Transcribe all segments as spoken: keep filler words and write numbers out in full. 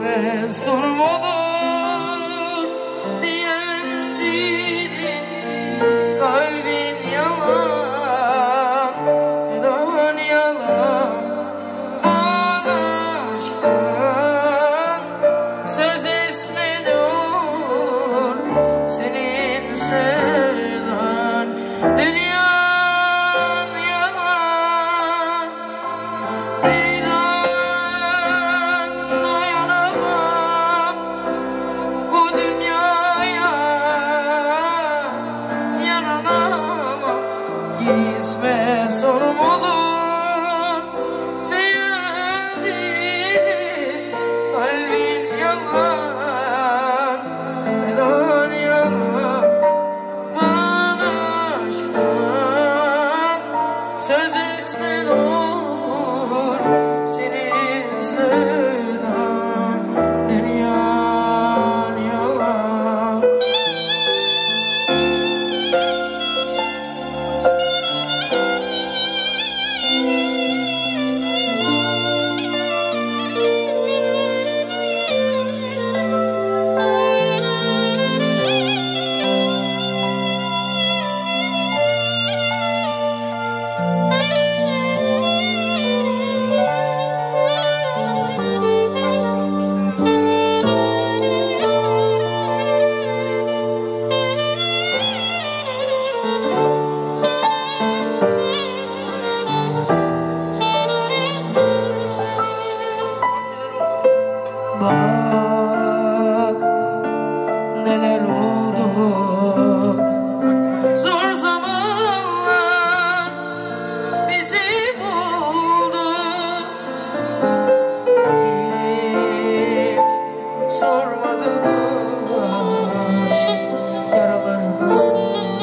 Gizme sormadan diyen dilin, kalbin yalan, inan yalan. Bana aşktan söz etmiyor, senin sevdan dünyan yalan. Bir an dayanamam bu dünyaya, yaranamam. Gizme sormalı diyen dilin, kalbin yalan, neden yalan. Bana aşktan söz etme ne olur, senin sevdan dünyan yalan. Bak neler oldu, zor zamanlar bizi buldu. Hiç sormadılar yaralarımızı,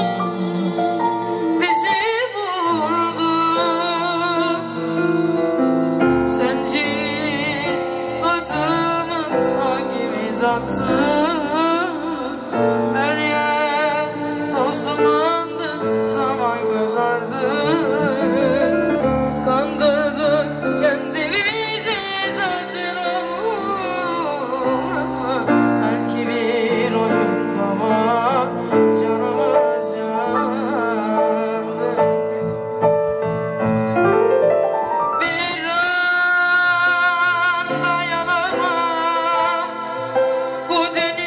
bizi vurdu. Sence adımı hangimiz attı? Her yer toz dumandı, zaman kızardı. Kandırdık kendimizi, zaten olmaz mı? Belki bir oyun ama canımız yandı. Bir an dayanamam bu dünyaya,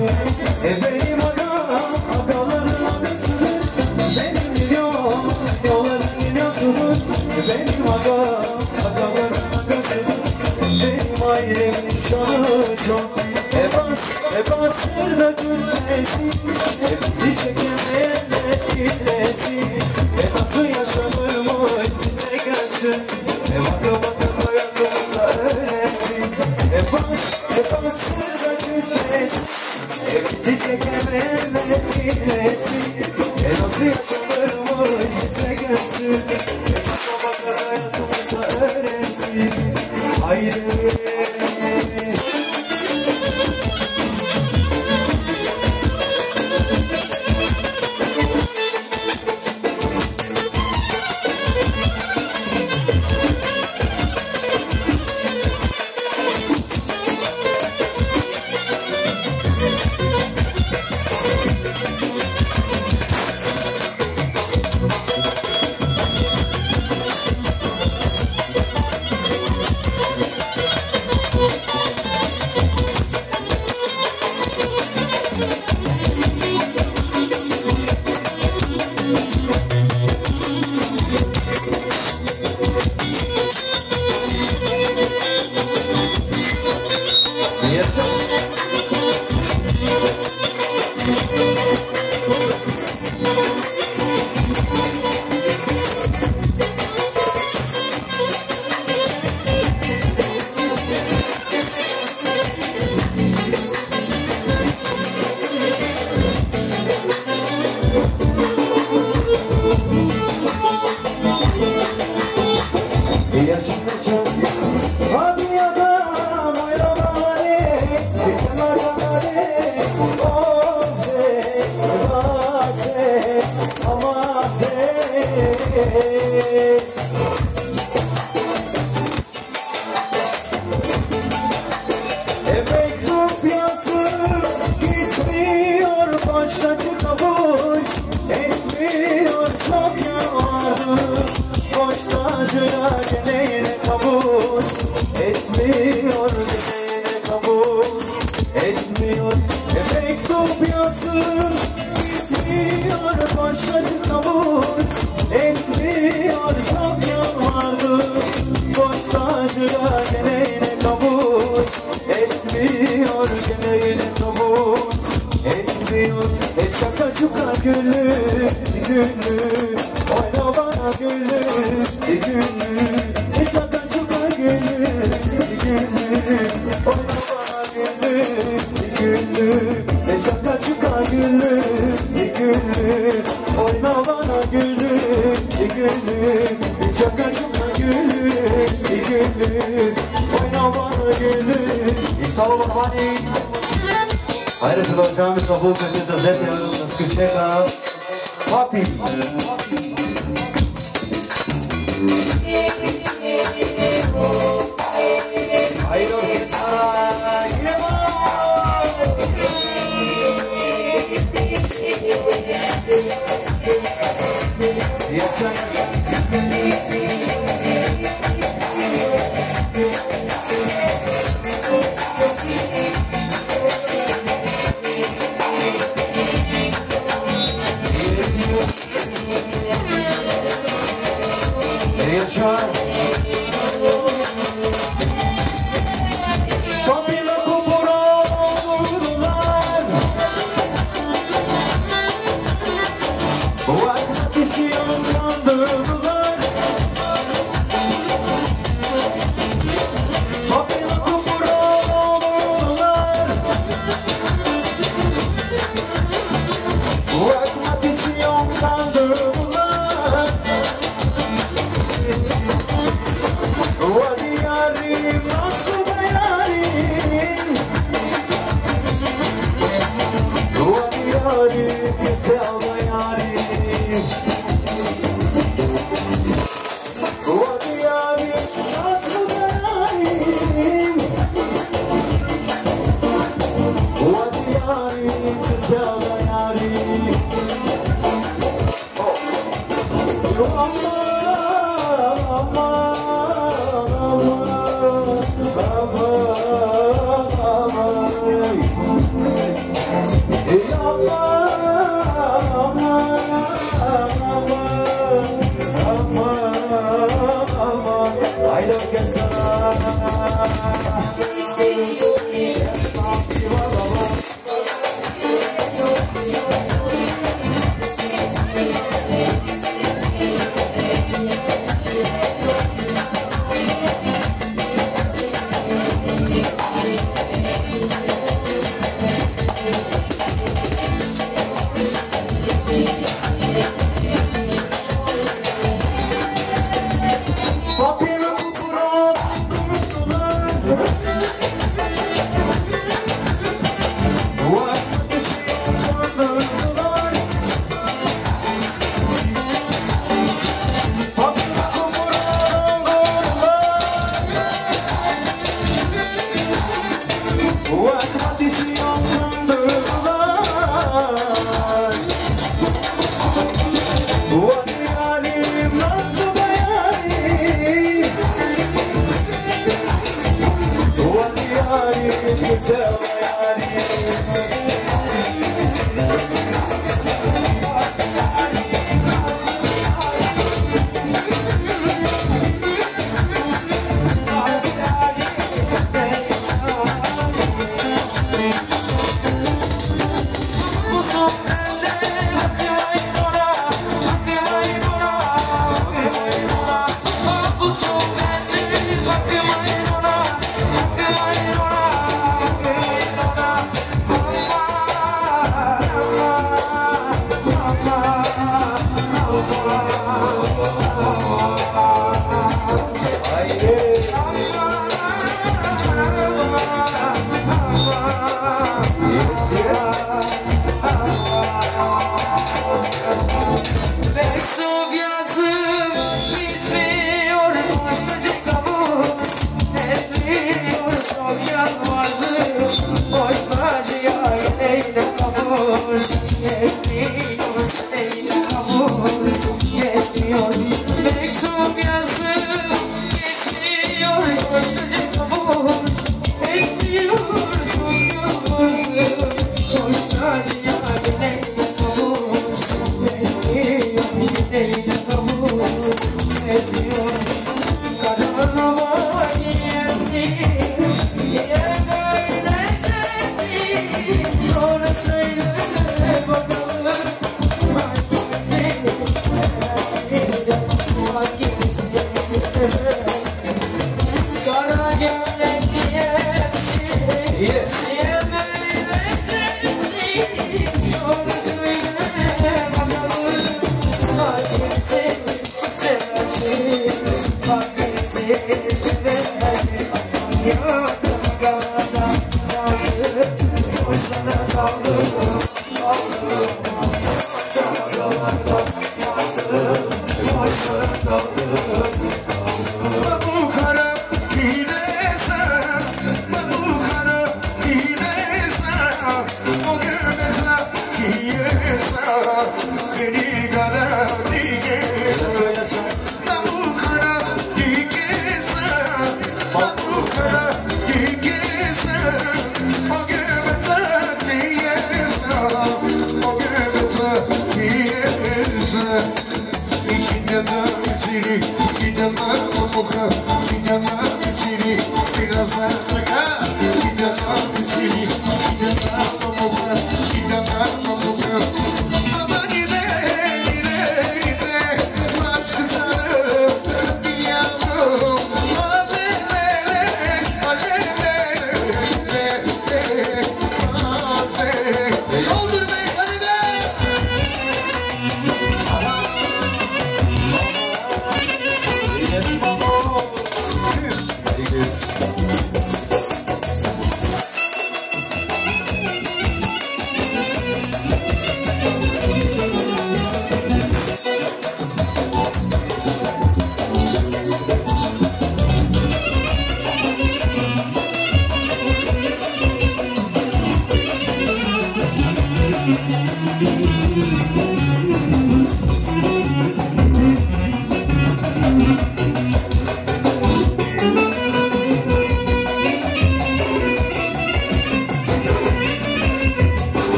E benim agam, agaların agasıdır. Benim milyon, milyonların milyonsudur. E benim agam, agaların agasıdır. Benim ailemin şanı çok. E bas, e basır da gülmesin. E bizi çekemeyenler dinlesin. E nasıl yaşanırmış bize gelsin. E baka baka hayatımıza öğrensin. E bas, e basır da gülmesin. E bizi çekemeyenler dinlesin. E nasıl yaşanırmış bize gelsin. E baka baka hayatımıza öğrensin. Haydi.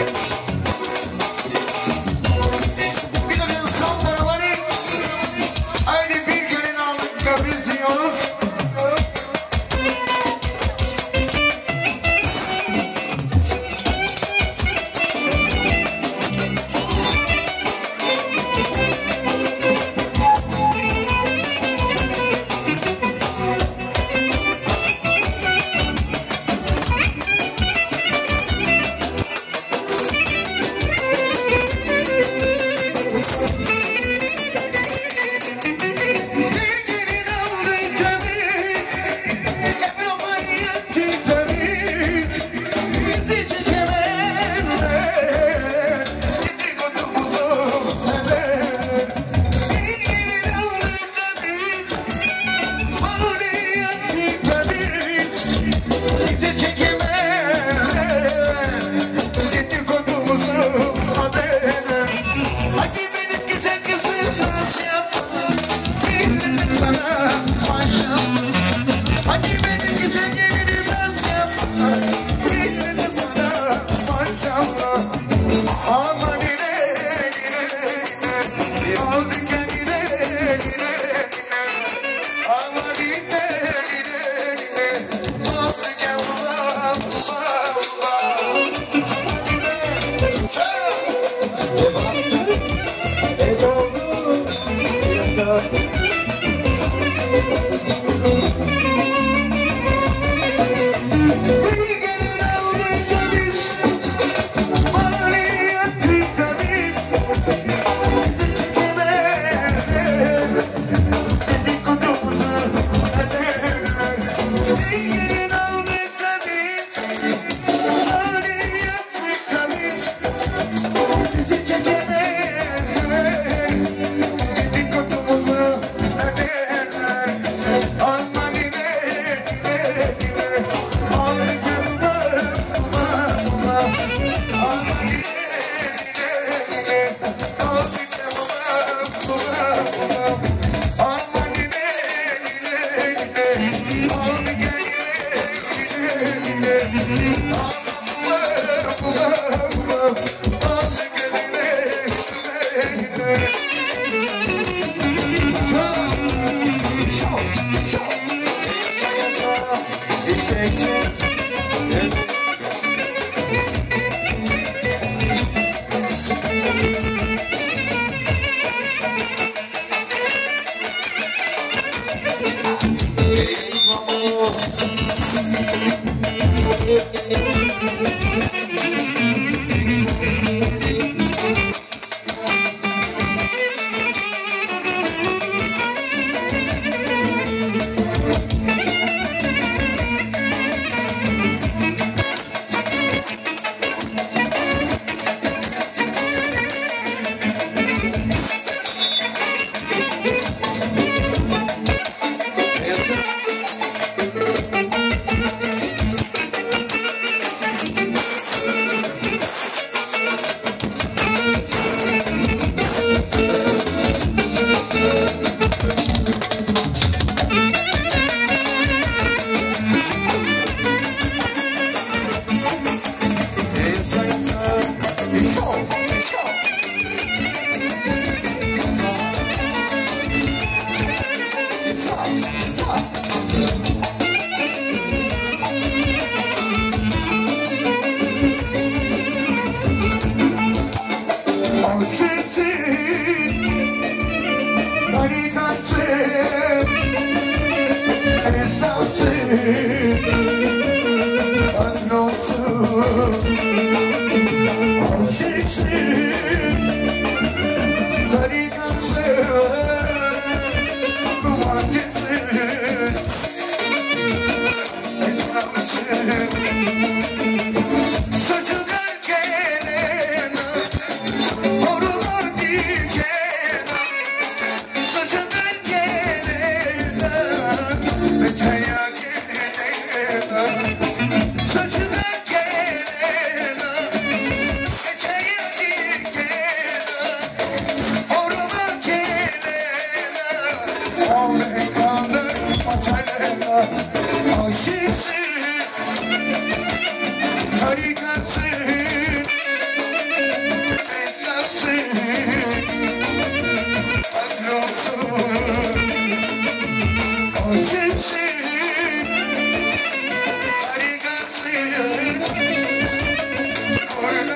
Take it.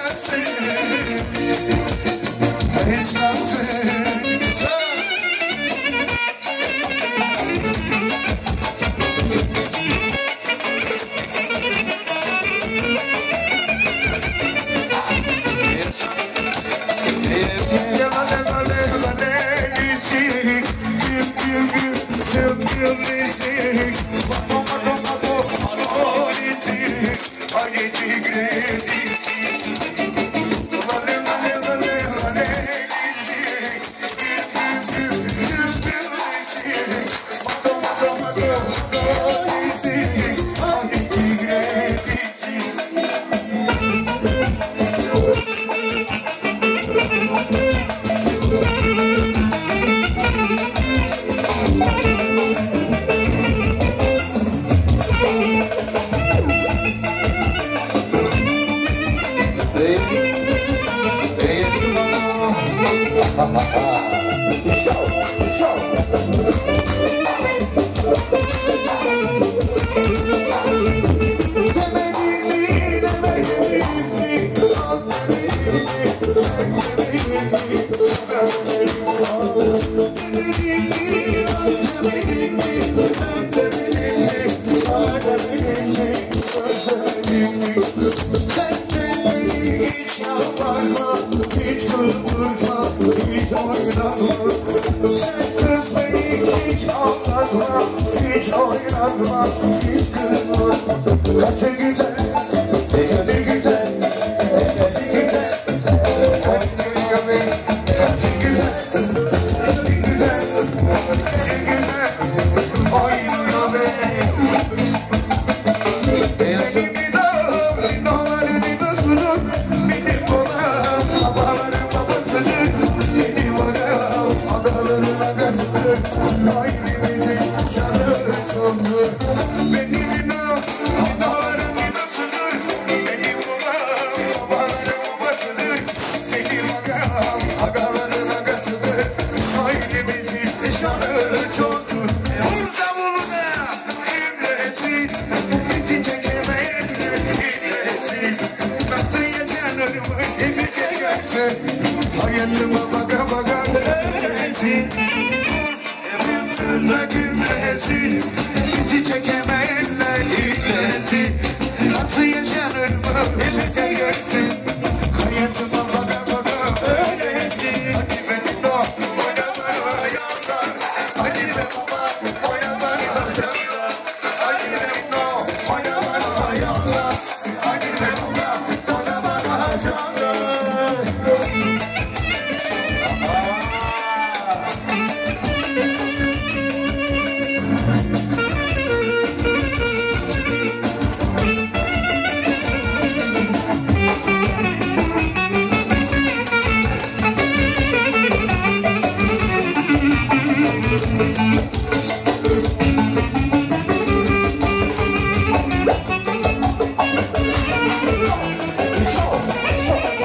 Show, show.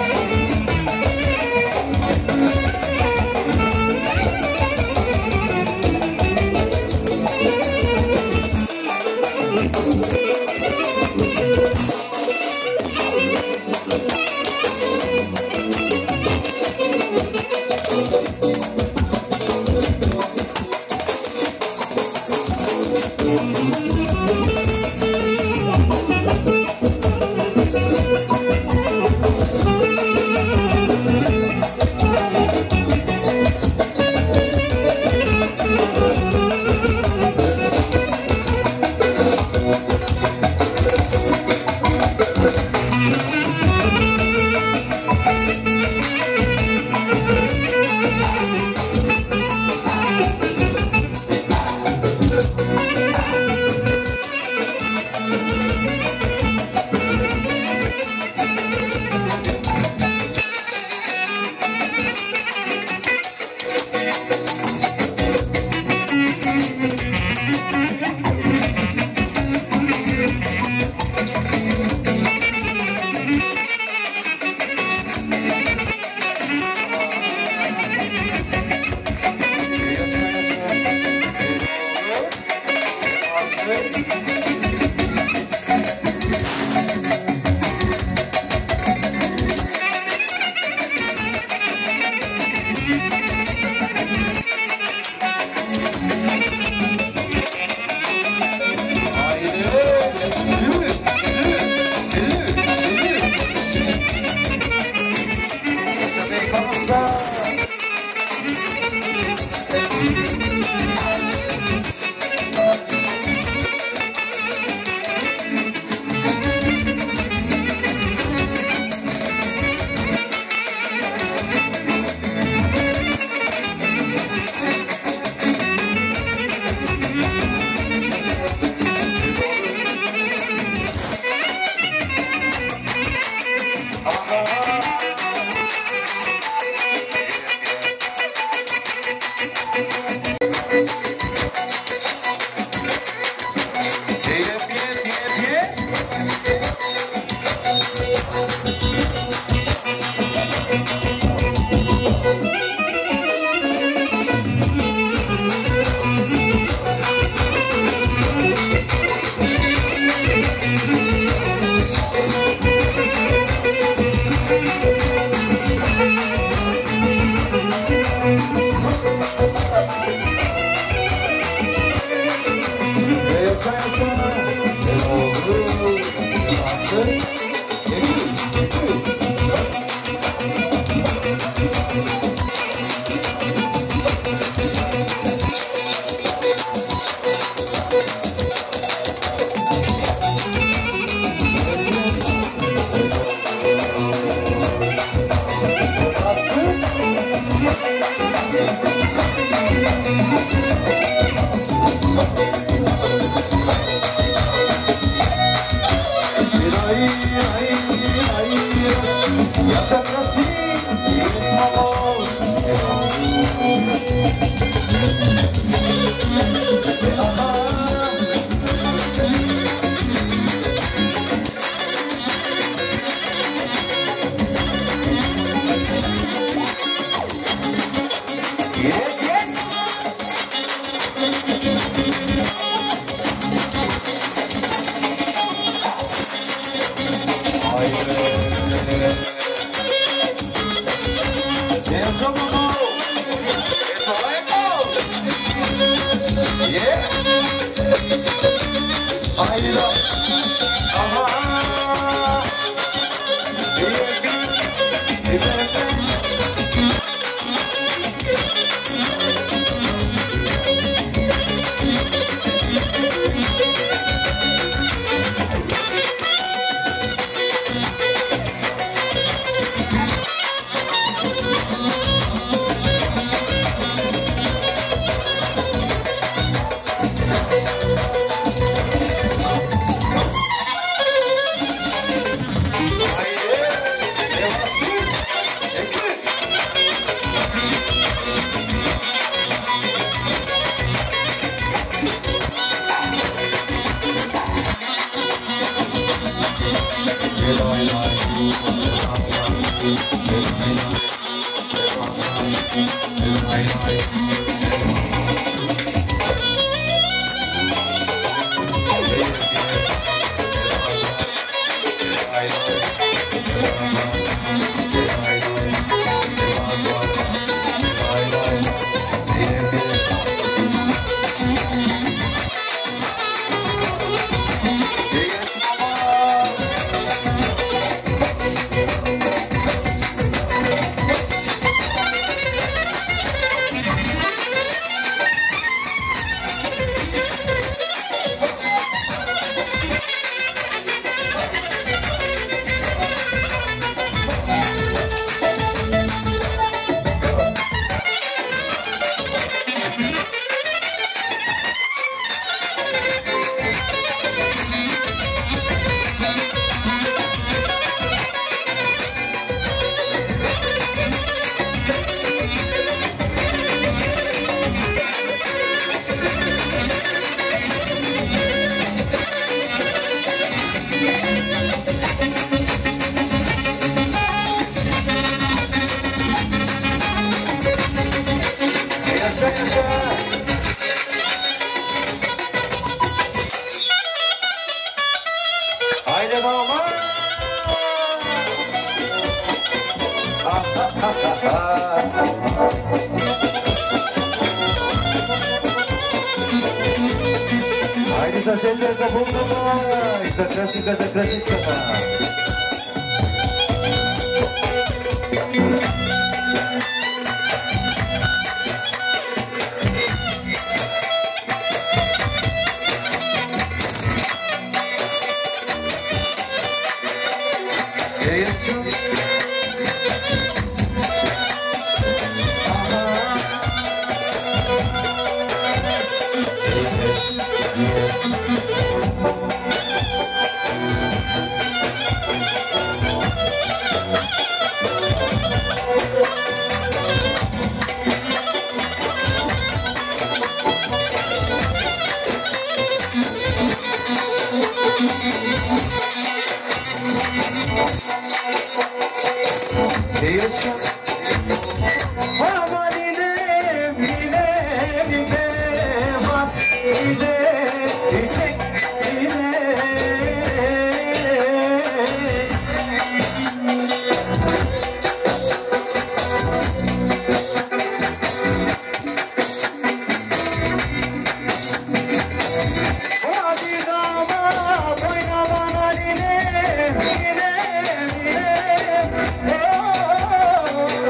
Oh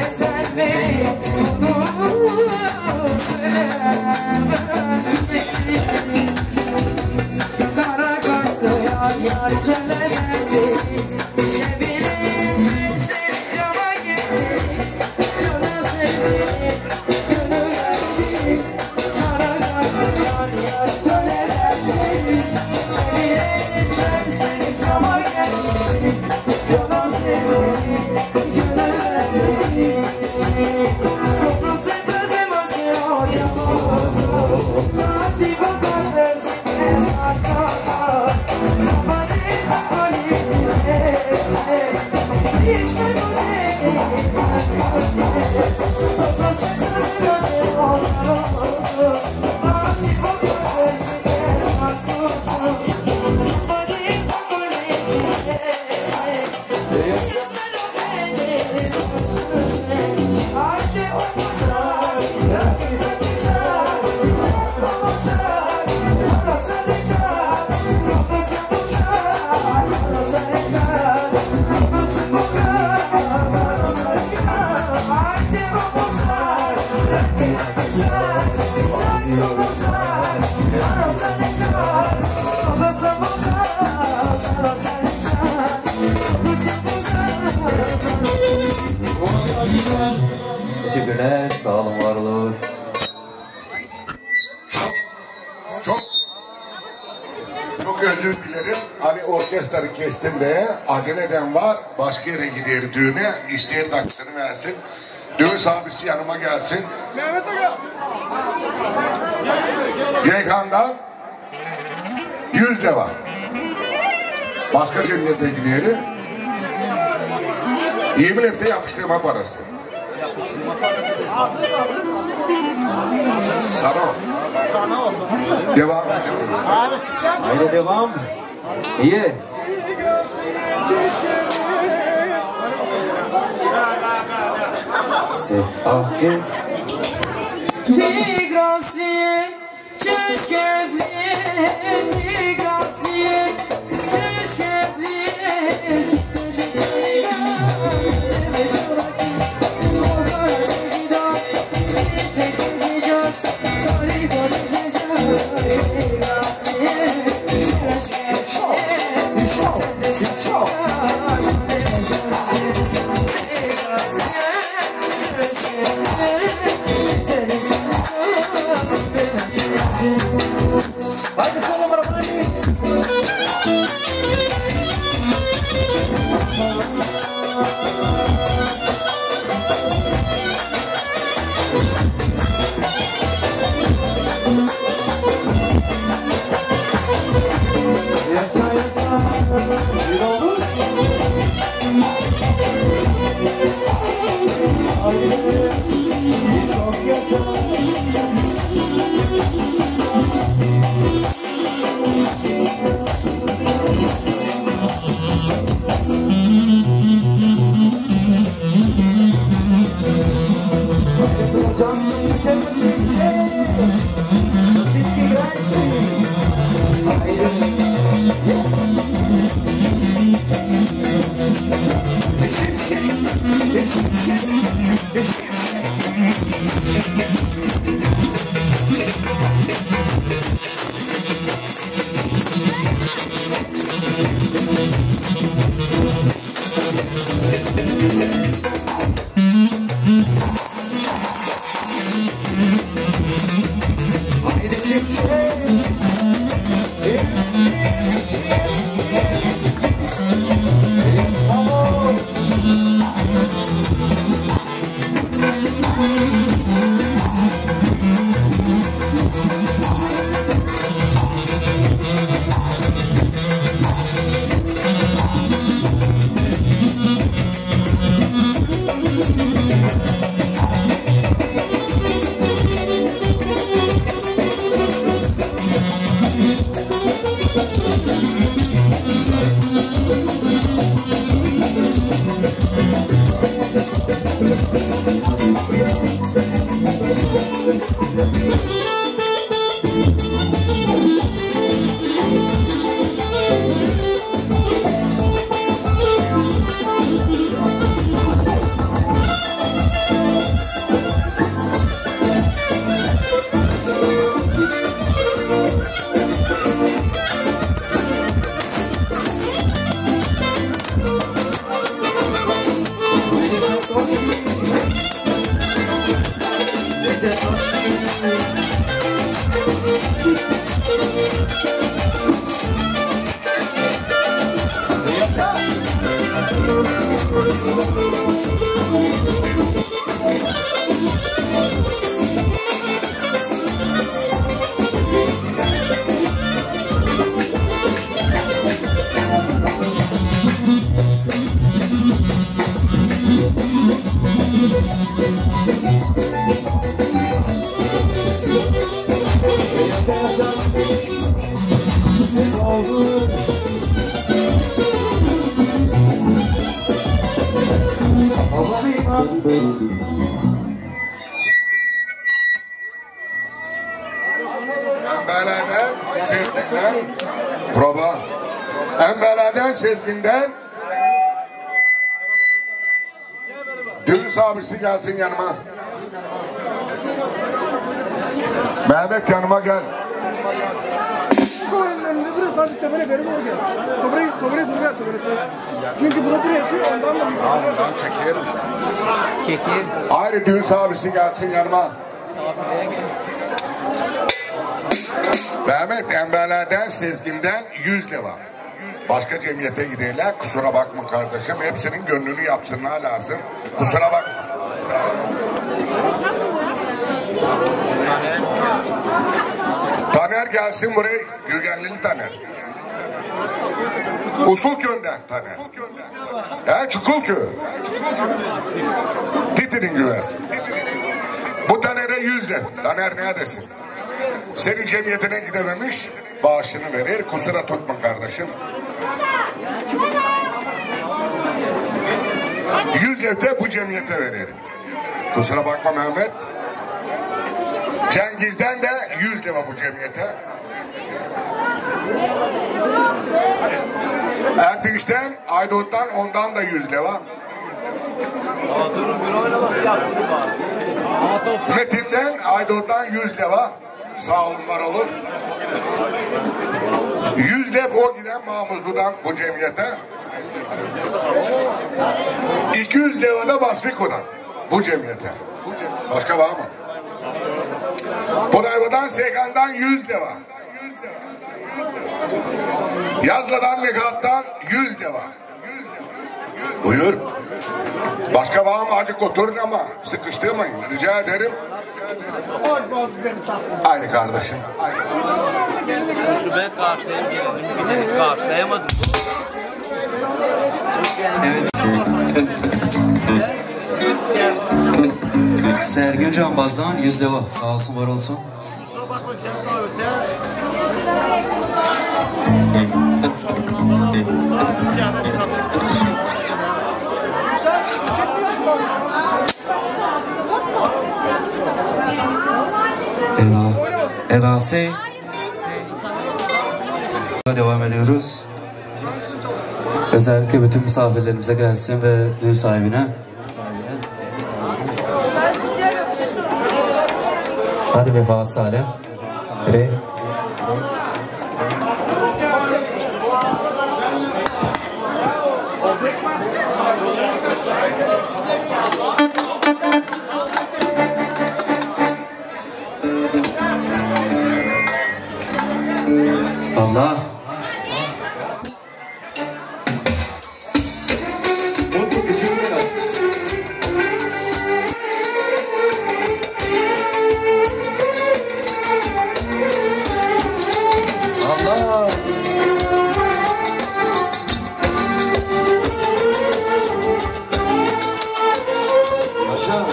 sen beni kara kaşlı yar yar söylendi. Ne bileyim ben seni cama geldim. Cana sevdim, gönül verdim. Kara kaşlı yar yar söylendi. Ne bileyim ben seni cama geldim. Cana sevdim, gönül verdim. Sopra sempre se mangiò di amore. Tanti combattersi nella scorta. Sabanese politici. Disco potete. Sopra sempre se mangiò di amore. Tanti combattersi nella scorta. Sabanese politici. Teşekkürler, sağ olun, var olun. Çok çok özür dilerim. Hani orkestrayı kestim de acele eden var. Başka yere gider düğüne. İsteyen dakikasını versin. Düğün sahibisi yanıma gelsin. Mehmet Aga. Ceyhan'dan yüz lira. Başka cemiyete gidelim. yirmi lefte yapıştırma parası. Saro. Devam. Haydi devam. İyi. Sefahi. Tigrasliye, çeşkefliye, tigrasliye, çeşkefliye. Haydi sana bana haydi. Yaşa yaşa. Bir olur. Haydi. Çok yaşa. Embeleden, Sezgin'den, prova. Embeleden, Sezgin'den, Dünüz abisi gelsin yanıma. Mehmet yanıma gel. Çünkü bunu duruyorsun ondan da bir Ben çekerim. Çekeyim. Ayrı Dünüz abisi gelsin yanıma. Mehmet Embeleden, Sezgin'den yüz lira. Başka cemiyete giderler. Kusura bakma kardeşim. Hepsinin gönlünü yapsınlar lazım. Kusura bakma. Taner gelsin buraya. Gürgenlili Taner. Usul gönder Taner. He Çukulköy. Titinin güversin. Bu Taner'e yüz lira. Taner neredesin? Senin cemiyetine gidememiş, bağışını verir. Kusura tutma kardeşim. Yüz evde bu cemiyete verir. Kusura bakma Mehmet. Cengiz'den de yüz lira bu cemiyete. Erdinç'ten, Aydut'tan ondan da yüz lira. Metin'den, Aydut'tan yüz lira. Sağ olun, var olur. Yüz lira o giden Mahmuzlu'dan bu cemiyete. iki yüz lira da Basfiko'dan bu cemiyete. Başka var mı? Podayva'dan Seygan'dan yüz lira. Yazla'dan Megat'tan yüz lira. Buyur. Başka var mı? Acık oturun ama sıkıştırmayın. Rica ederim. Aynı kardeşim. Aynı. Ben karşılayamadım. Karşılayamadım. Evet. Sergin Canbaz'dan yüz lira. Sağ olsun, var olsun. Ela, Elase. Devam ediyoruz. Özellikle bütün misafirlerimize gelsin ve düğün sahibine. Hadi Vefa Salem. Re. Allah. Allah. Aşağı.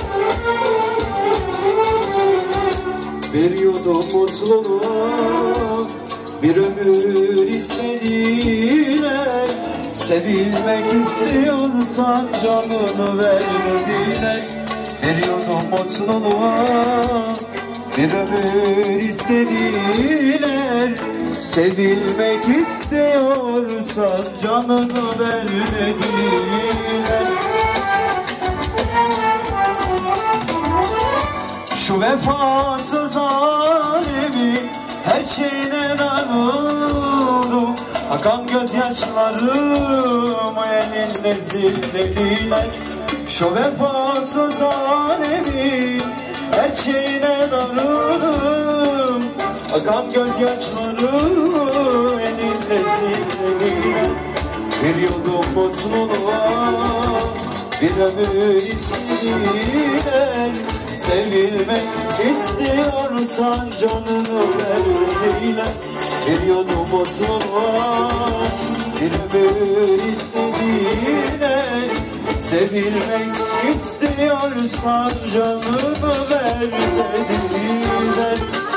Veriyordum mutluluğu, bir ömür istediler. Sevilmek istiyorsan canını vermediler. Veriyordum mutluluğa, bir ömür istediler. Sevilmek istiyorsan canını vermediler. Şu vefasız alemin her şeyine darıldım. Akan gözyaşlarımı elinde zillediler. Şu vefasız alemin her her şeyine darıldım. Akan gözyaşları elinde sildiğine, bir yudum mutluluğa, bir ömür isteyen. Sevilmek istiyorsan canını ver eyle, bir yudum mutluluğa, bir ömür istediğine. Sevilmek istiyorsan canını ver dediğine.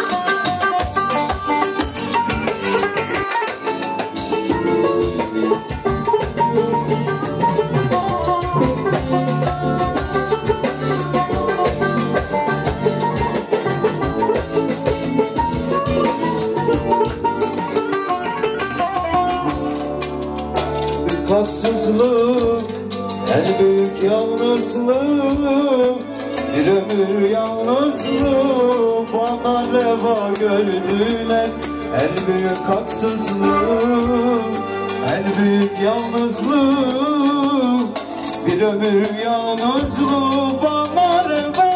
Haksızlık, en büyük yalnızlık, bir ömür yalnızlık bana reva gördüler. En büyük haksızlık, en büyük yalnızlık, bir ömür yalnızlık bana reva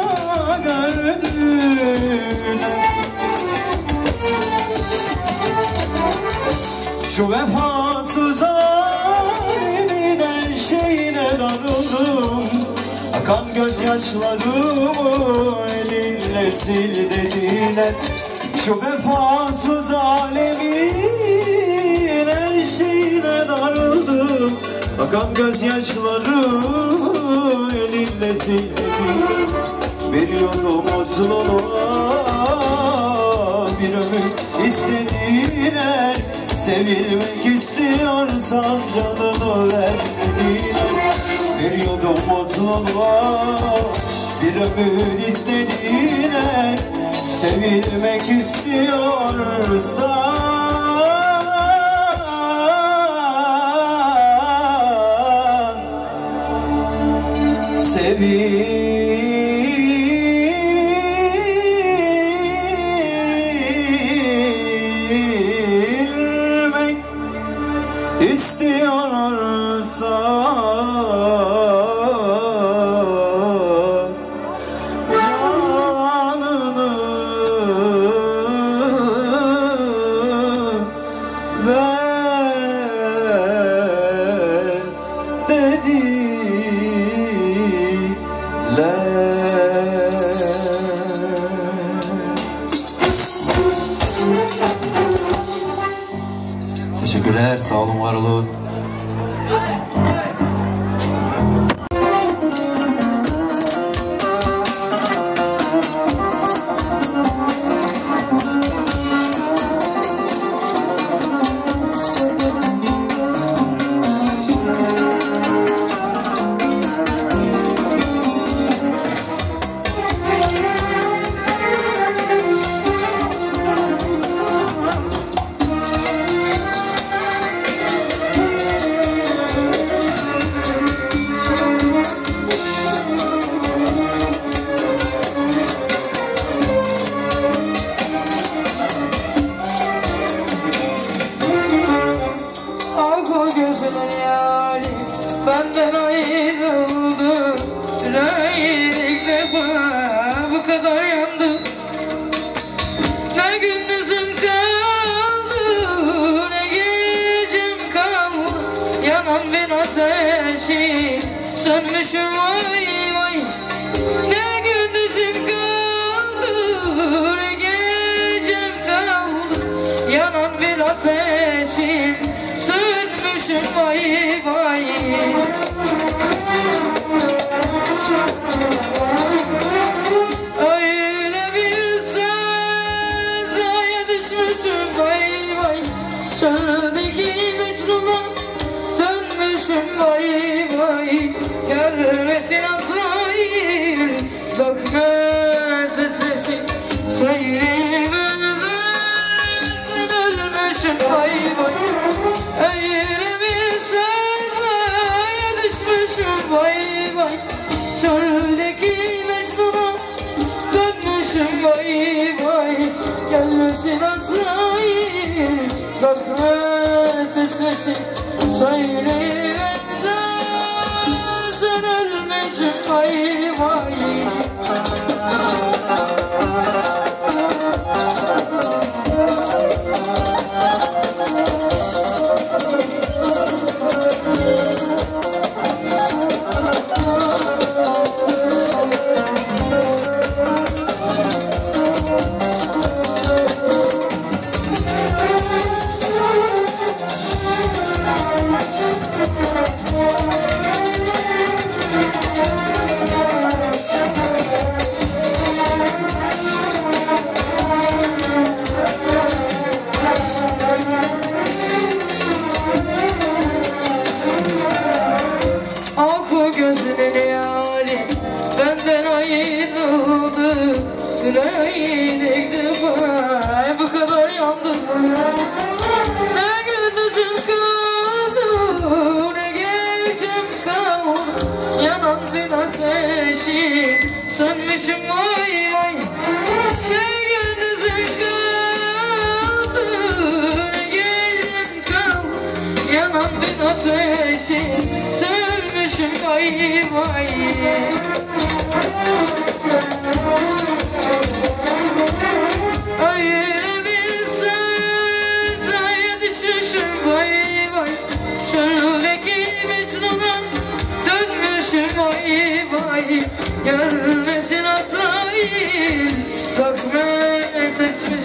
gördüler. Şu vefasız halimin her şeyine darıldım. Akan gözyaşlarımı elinle sil dediler. Şu vefasız alemin her şeyine darıldım. Akan gözyaşlarımı elinle sil dediler. Bir yudum mutluluğa, bir ömür istediler. Sevilmek istiyorsan canını ver dediler. Bir yudum mutluluğa, bir ömür istediler. Sevilmek istiyorsan sevilmek istiyorsan canını ver dediler. Teşekkürler, sağ olun, var olun. Benden ayrıldı, ilk defa bu kadar yandı. Ne gündüzüm kaldı, ne gecem kaldı. Yanan bir ateşi sönmüşüm vay vay. Ne gündüzüm kaldı, ne gecem kaldı. Yanan bir ateşim sönmüşüm vay vay. Öyle bir sevdaya düşmüşüm vay vay. Çöldeki Mecnun'a dönmüşüm vay vay. Gelmesin Azrail, zahmet etmesin söylemezsin, ölmüşüm vay vay. Öyle bir sevdaya düşmüşüm vay vay. Çöldeki Mecnun'a dönmüşüm vay vay. Gelmesin Azrail, zahmet etmesin söylemezsin, ölmüşüm vay vay. kaldı yüreğine vay bu kadar yandım. Ne gündüzüm kaldı ne gecem kaldı, yanan bir ateşi sönmüşüm vay vay. Ne gündüzüm kaldı ne gecem kaldı, yanan bir ateşi sönmüşüm vay vay. Öyle bir sevdaya düşmüşüm vay vay, çöldeki Mecnun'a dönmüşüm vay vay. Gelmesin Azrail, takme seçmiş